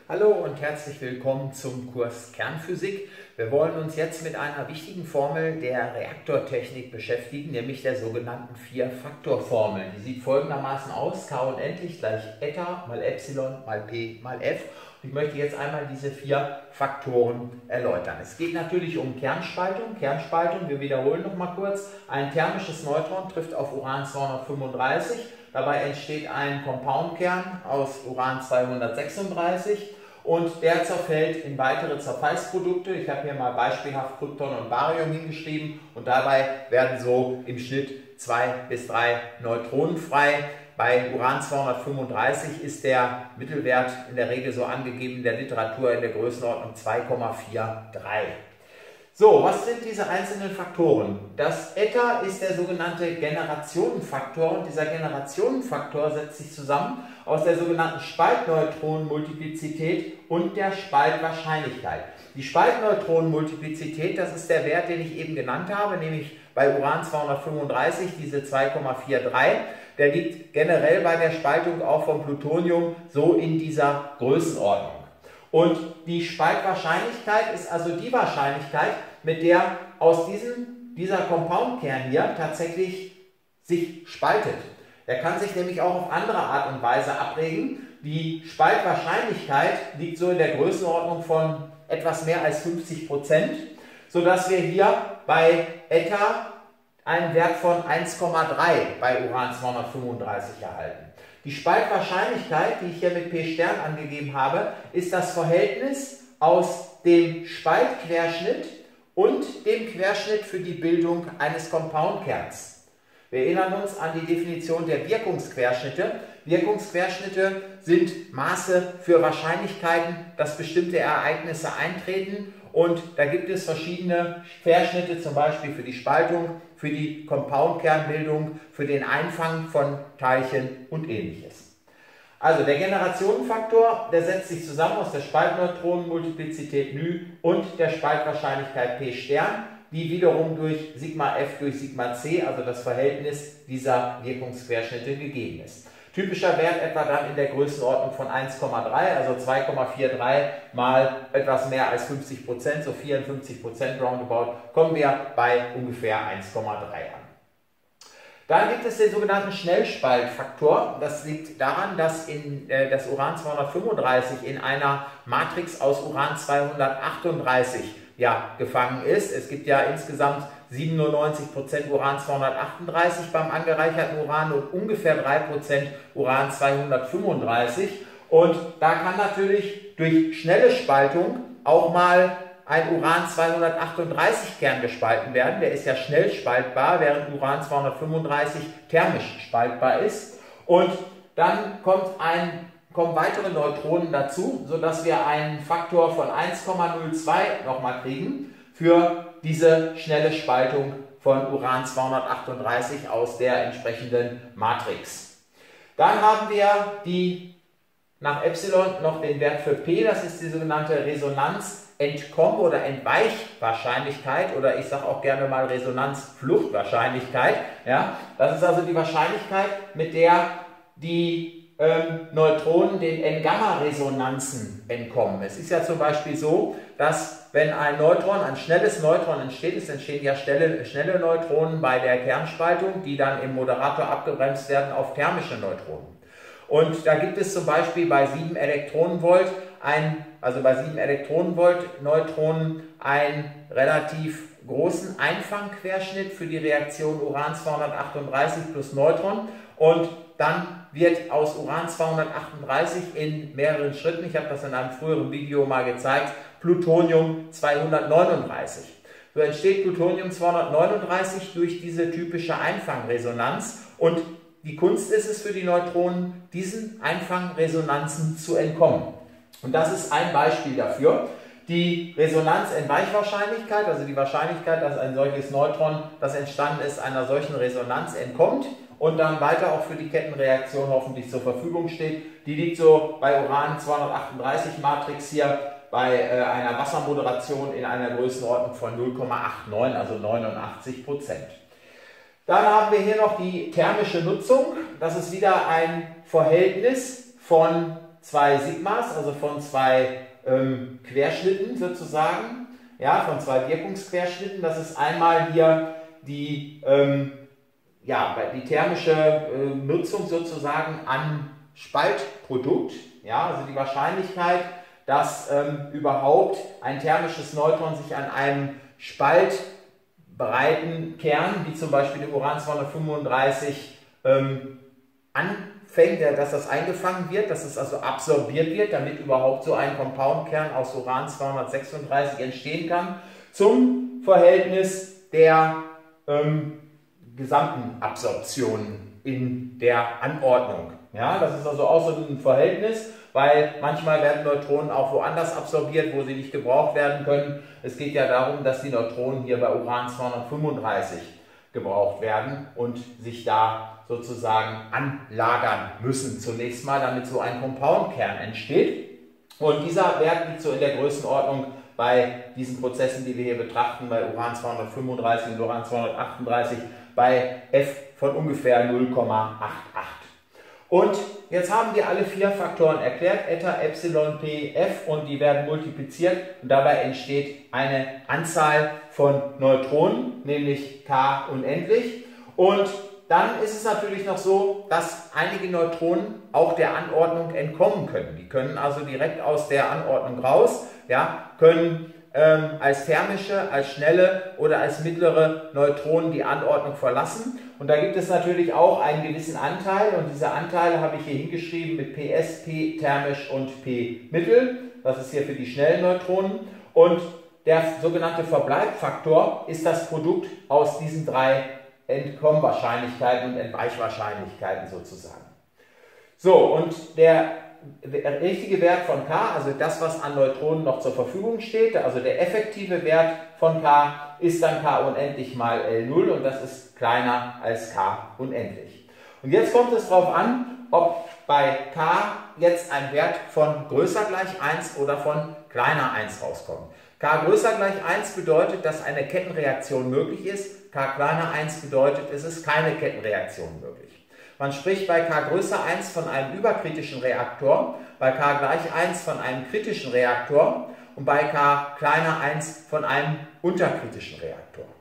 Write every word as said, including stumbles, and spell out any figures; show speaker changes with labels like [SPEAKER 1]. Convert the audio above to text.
[SPEAKER 1] Hallo und herzlich willkommen zum Kurs Kernphysik. Wir wollen uns jetzt mit einer wichtigen Formel der Reaktortechnik beschäftigen, nämlich der sogenannten Vier-Faktor-Formel. Die sieht folgendermaßen aus: K unendlich gleich Eta mal Epsilon mal P mal F. Und ich möchte jetzt einmal diese vier Faktoren erläutern. Es geht natürlich um Kernspaltung. Kernspaltung, wir wiederholen noch mal kurz. Ein thermisches Neutron trifft auf Uran zweihundertfünfunddreißig. Dabei entsteht ein Compoundkern aus Uran zweihundertsechsunddreißig und der zerfällt in weitere Zerfallsprodukte. Ich habe hier mal beispielhaft Krypton und Barium hingeschrieben und dabei werden so im Schnitt zwei bis drei Neutronen frei. Bei Uran zweihundertfünfunddreißig ist der Mittelwert in der Regel so angegeben in der Literatur in der Größenordnung zwei Komma dreiundvierzig. So, was sind diese einzelnen Faktoren? Das Eta ist der sogenannte Generationenfaktor und dieser Generationenfaktor setzt sich zusammen aus der sogenannten Spaltneutronenmultiplizität und der Spaltwahrscheinlichkeit. Die Spaltneutronenmultiplizität, das ist der Wert, den ich eben genannt habe, nämlich bei Uran zweihundertfünfunddreißig diese zwei Komma dreiundvierzig. Der liegt generell bei der Spaltung auch von Plutonium so in dieser Größenordnung. Und die Spaltwahrscheinlichkeit ist also die Wahrscheinlichkeit, mit der aus diesem, dieser Compoundkern hier tatsächlich sich spaltet. Der kann sich nämlich auch auf andere Art und Weise abregen. Die Spaltwahrscheinlichkeit liegt so in der Größenordnung von etwas mehr als fünfzig Prozent, sodass wir hier bei Eta einen Wert von eins Komma drei bei Uran zweihundertfünfunddreißig erhalten. Die Spaltwahrscheinlichkeit, die ich hier mit P Stern angegeben habe, ist das Verhältnis aus dem Spaltquerschnitt und dem Querschnitt für die Bildung eines Compoundkerns. Wir erinnern uns an die Definition der Wirkungsquerschnitte. Wirkungsquerschnitte sind Maße für Wahrscheinlichkeiten, dass bestimmte Ereignisse eintreten. Und da gibt es verschiedene Querschnitte, zum Beispiel für die Spaltung, für die Compoundkernbildung, für den Einfang von Teilchen und ähnliches. Also der Generationenfaktor, der setzt sich zusammen aus der Spaltneutronenmultiplizität νü und der Spaltwahrscheinlichkeit P Stern, die wiederum durch Sigma F durch Sigma C, also das Verhältnis dieser Wirkungsquerschnitte, gegeben ist. Typischer Wert etwa dann in der Größenordnung von eins Komma drei, also zwei Komma dreiundvierzig mal etwas mehr als fünfzig Prozent, so vierundfünfzig Prozent roundabout, kommen wir bei ungefähr eins Komma drei an. Dann gibt es den sogenannten Schnellspaltfaktor. Das liegt daran, dass in, äh, das Uran zweihundertfünfunddreißig in einer Matrix aus Uran zweihundertachtunddreißig ja, gefangen ist. Es gibt ja insgesamt siebenundneunzig Prozent Uran zweihundertachtunddreißig beim angereicherten Uran und ungefähr drei Prozent Uran zweihundertfünfunddreißig. Und da kann natürlich durch schnelle Spaltung auch mal ein Uran zweihundertachtunddreißig Kern gespalten werden. Der ist ja schnell spaltbar, während Uran zweihundertfünfunddreißig thermisch spaltbar ist. Und dann kommt ein, kommen weitere Neutronen dazu, sodass wir einen Faktor von eins Komma null zwei nochmal kriegen für diese schnelle Spaltung von Uran zweihundertachtunddreißig aus der entsprechenden Matrix. Dann haben wir die nach Epsilon noch den Wert für P, das ist die sogenannte Resonanzentkomm- oder Entweichwahrscheinlichkeit oder ich sage auch gerne mal Resonanzfluchtwahrscheinlichkeit. Ja? Das ist also die Wahrscheinlichkeit, mit der die ähm, Neutronen den N-Gamma-Resonanzen entkommen. Es ist ja zum Beispiel so, dass wenn ein Neutron, ein schnelles Neutron entsteht, es entstehen ja schnelle, schnelle Neutronen bei der Kernspaltung, die dann im Moderator abgebremst werden auf thermische Neutronen. Und da gibt es zum Beispiel bei sieben Elektronenvolt, ein, also bei sieben Elektronenvolt Neutronen einen relativ großen Einfangquerschnitt für die Reaktion Uran zweihundertachtunddreißig plus Neutron und dann wird aus Uran zweihundertachtunddreißig in mehreren Schritten, ich habe das in einem früheren Video mal gezeigt, Plutonium zweihundertneununddreißig. So entsteht Plutonium zweihundertneununddreißig durch diese typische Einfangresonanz und die Kunst ist es für die Neutronen, diesen Einfangresonanzen zu entkommen. Und das ist ein Beispiel dafür. Die Resonanzentweichwahrscheinlichkeit, also die Wahrscheinlichkeit, dass ein solches Neutron, das entstanden ist, einer solchen Resonanz entkommt und dann weiter auch für die Kettenreaktion hoffentlich zur Verfügung steht, die liegt so bei Uran zweihundertachtunddreißig Matrix hier bei äh, einer Wassermoderation in einer Größenordnung von null Komma neunundachtzig, also neunundachtzig Prozent. Dann haben wir hier noch die thermische Nutzung. Das ist wieder ein Verhältnis von zwei Sigmas, also von zwei ähm, Querschnitten sozusagen, ja, von zwei Wirkungsquerschnitten. Das ist einmal hier die, ähm, ja, die thermische äh, Nutzung sozusagen an Spaltprodukt, ja, also die Wahrscheinlichkeit, dass ähm, überhaupt ein thermisches Neutron sich an einem spaltbreiten Kern, wie zum Beispiel dem Uran zweihundertfünfunddreißig, ähm, anfängt, dass das eingefangen wird, dass es also absorbiert wird, damit überhaupt so ein Compoundkern aus Uran zweihundertsechsunddreißig entstehen kann, zum Verhältnis der ähm, gesamten Absorptionen in der Anordnung. Ja, das ist also auch so ein Verhältnis, weil manchmal werden Neutronen auch woanders absorbiert, wo sie nicht gebraucht werden können. Es geht ja darum, dass die Neutronen hier bei Uran zweihundertfünfunddreißig gebraucht werden und sich da sozusagen anlagern müssen zunächst mal, damit so ein Compoundkern entsteht. Und dieser Wert liegt so in der Größenordnung bei diesen Prozessen, die wir hier betrachten, bei Uran zweihundertfünfunddreißig und Uran zweihundertachtunddreißig, bei F von ungefähr null Komma achtundachtzig. Und jetzt haben wir alle vier Faktoren erklärt, Eta, Epsilon, P, F, und die werden multipliziert und dabei entsteht eine Anzahl von Neutronen, nämlich K unendlich. Und dann ist es natürlich noch so, dass einige Neutronen auch der Anordnung entkommen können. Die können also direkt aus der Anordnung raus, ja, können ähm, als thermische, als schnelle oder als mittlere Neutronen die Anordnung verlassen. Und da gibt es natürlich auch einen gewissen Anteil, und diese Anteile habe ich hier hingeschrieben mit P S, P thermisch und P mittel. Das ist hier für die schnellen Neutronen. Und der sogenannte Verbleibfaktor ist das Produkt aus diesen drei Entkommwahrscheinlichkeiten und Entweichwahrscheinlichkeiten sozusagen. So, und der richtige Wert von K, also das, was an Neutronen noch zur Verfügung steht, also der effektive Wert von K, ist dann K unendlich mal L null, und das ist kleiner als K unendlich. Und jetzt kommt es darauf an, ob bei K jetzt ein Wert von größer gleich eins oder von kleiner eins rauskommt. K größer gleich eins bedeutet, dass eine Kettenreaktion möglich ist. K kleiner eins bedeutet, es ist keine Kettenreaktion möglich. Man spricht bei K größer eins von einem überkritischen Reaktor, bei K gleich eins von einem kritischen Reaktor und bei K kleiner eins von einem unterkritischen Reaktor.